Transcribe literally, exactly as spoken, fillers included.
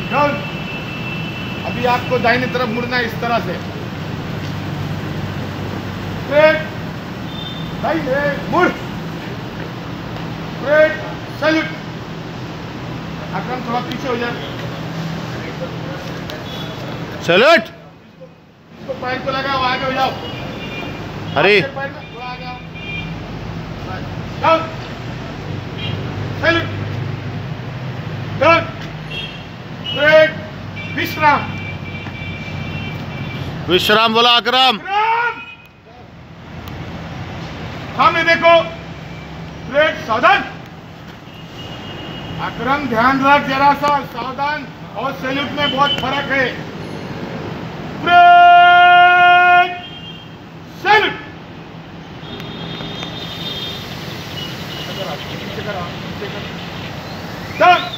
Down. अभी आपको दाहिनी तरफ मुड़ना है इस तरह से। स्ट्रेट, दाहिने, मुड़, स्ट्रेट, सैल्यूट। अकरम थोड़ा पीछे हो जाए। सैल्यूट। इसको पैर को लगाओ, आगे हो जाओ। अरे पैर में थोड़ा आगे आओ। डाउन, सैल्यूट, डाउन, स्ट्रेट, विश्राम। विश्राम बोला अकरम। सामने देखो, स्ट्रेट, सावधान। अकरम ध्यान रख जरा सा, सावधान और सैल्यूट में बहुत फर्क है। Straight, salute. नीचे करो, नीचे करो।